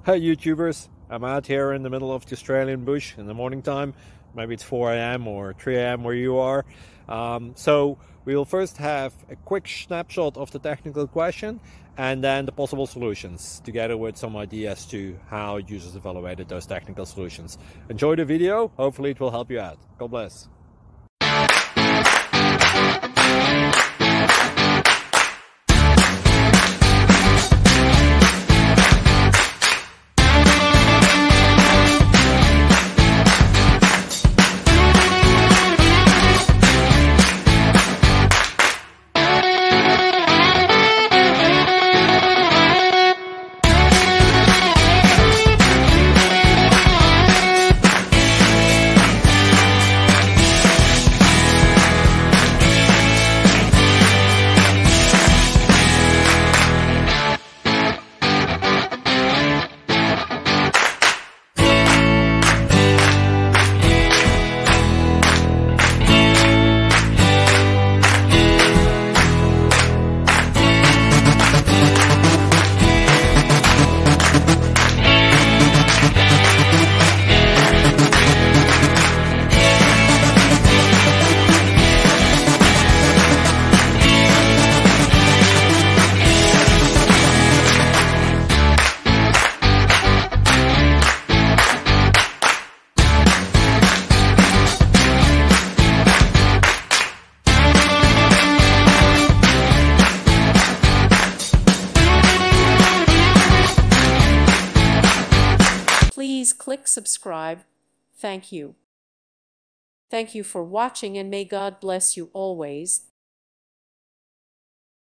Hey YouTubers, I'm out here in the middle of the Australian bush in the morning time. Maybe it's 4 a.m. or 3 a.m. where you are. So we'll first have a quick snapshot of the technical question and then the possible solutions, together with some ideas to how users evaluated those technical solutions. Enjoy the video, hopefully it will help you out. God bless. Please click subscribe. Thank you. Thank you for watching, and may God bless you always.